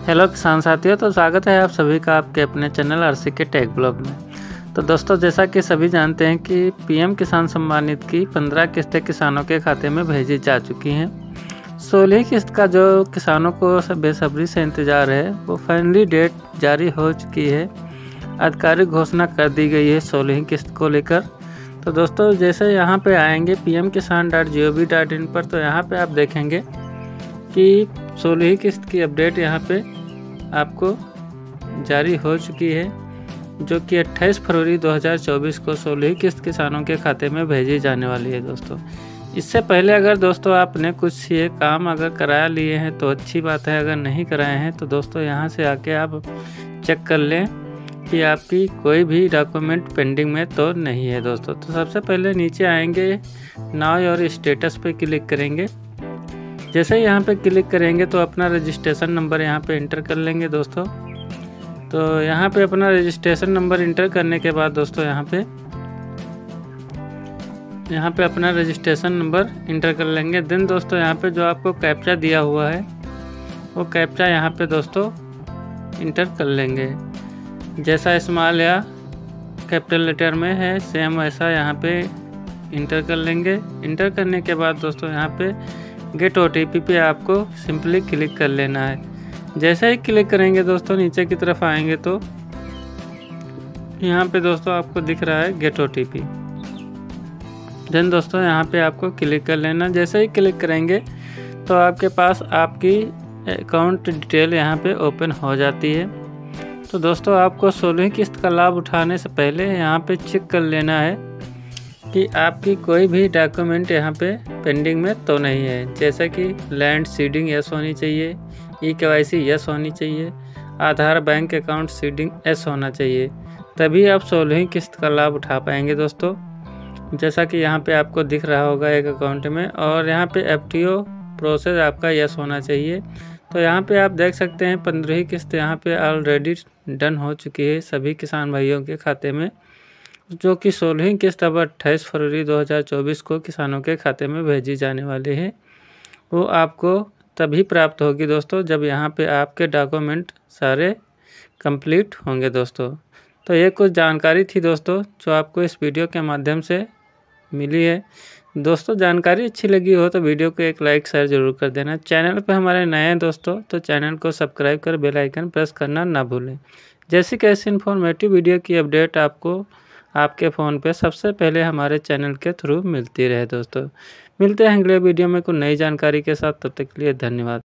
Hello किसान साथियों, तो स्वागत है आप सभी का आपके अपने चैनल आरसी के टेक ब्लॉग में। तो दोस्तों, जैसा कि सभी जानते हैं कि पीएम किसान सम्मान निधि की 15 किस्तें किसानों के खाते में भेजी जा चुकी हैं। 16वीं किस्त का जो किसानों को बेसब्री से इंतज़ार है, वो फाइनली डेट जारी हो चुकी है। आधिकारिक घोषणा कर दी गई है 16वीं किस्त को लेकर। तो दोस्तों, जैसे यहाँ पे आएंगे pmkisan.gov.in पर, तो यहाँ पे आप देखेंगे कि 16वीं किस्त की अपडेट यहाँ पे आपको जारी हो चुकी है, जो कि 28 फरवरी 2024 को 16वीं किस्त किसानों के खाते में भेजी जाने वाली है। दोस्तों, इससे पहले अगर दोस्तों आपने कुछ ये काम अगर करा लिए हैं तो अच्छी बात है, अगर नहीं कराए हैं तो दोस्तों यहाँ से आके आप चेक कर लें कि आपकी कोई भी डॉक्यूमेंट पेंडिंग में तो नहीं है। दोस्तों, तो सबसे पहले नीचे आएंगे, नाउ और स्टेटस पे क्लिक करेंगे। जैसे ही यहाँ पे क्लिक करेंगे तो अपना रजिस्ट्रेशन नंबर यहाँ पे इंटर कर लेंगे। दोस्तों, तो यहाँ पे अपना रजिस्ट्रेशन नंबर इंटर करने के बाद दोस्तों यहाँ पे अपना रजिस्ट्रेशन नंबर इंटर कर लेंगे। देन दोस्तों यहाँ पे जो आपको कैप्चा दिया हुआ है वो कैप्चा यहाँ पे दोस्तों इंटर कर लेंगे। जैसा स्मॉल या कैपिटल लेटर में है सेम वैसा यहाँ पे इंटर कर लेंगे। इंटर करने के बाद दोस्तों यहाँ पे गेट OTP पे आपको सिंपली क्लिक कर लेना है। जैसे ही क्लिक करेंगे दोस्तों नीचे की तरफ आएंगे तो यहाँ पे दोस्तों आपको दिख रहा है गेट OTP। देन दोस्तों यहाँ पे आपको क्लिक कर लेना। जैसे ही क्लिक करेंगे तो आपके पास आपकी अकाउंट डिटेल यहाँ पे ओपन हो जाती है। तो दोस्तों, आपको 16वीं किस्त का लाभ उठाने से पहले यहाँ पे चेक कर लेना है कि आपकी कोई भी डॉक्यूमेंट यहाँ पे पेंडिंग में तो नहीं है। जैसे कि लैंड सीडिंग यस होनी चाहिए, eKYC यस होनी चाहिए, Aadhaar bank account seeding yes होना चाहिए, तभी आप 16वीं किस्त का लाभ उठा पाएंगे। दोस्तों, जैसा कि यहाँ पे आपको दिख रहा होगा एक अकाउंट में, और यहाँ पे FTO प्रोसेस आपका यस होना चाहिए। तो यहाँ पे आप देख सकते हैं 15वीं किस्त यहाँ पे ऑलरेडी डन हो चुकी है सभी किसान भाइयों के खाते में, जो कि 16वीं किस्त अब 28 फरवरी 2024 को किसानों के खाते में भेजी जाने वाली है। वो आपको तभी प्राप्त होगी दोस्तों जब यहाँ पे आपके डॉक्यूमेंट सारे कंप्लीट होंगे। दोस्तों, तो ये कुछ जानकारी थी दोस्तों जो आपको इस वीडियो के माध्यम से मिली है। दोस्तों, जानकारी अच्छी लगी हो तो वीडियो को एक लाइक शेयर ज़रूर कर देना। चैनल पे हमारे नए हैं दोस्तों तो चैनल को सब्सक्राइब कर बेल आइकन प्रेस करना ना भूलें। जैसी कैसी इन्फॉर्मेटिव वीडियो की अपडेट आपको आपके फ़ोन पे सबसे पहले हमारे चैनल के थ्रू मिलती रहे। दोस्तों, मिलते हैं अगले वीडियो में कुछ नई जानकारी के साथ। तब तक के लिए धन्यवाद।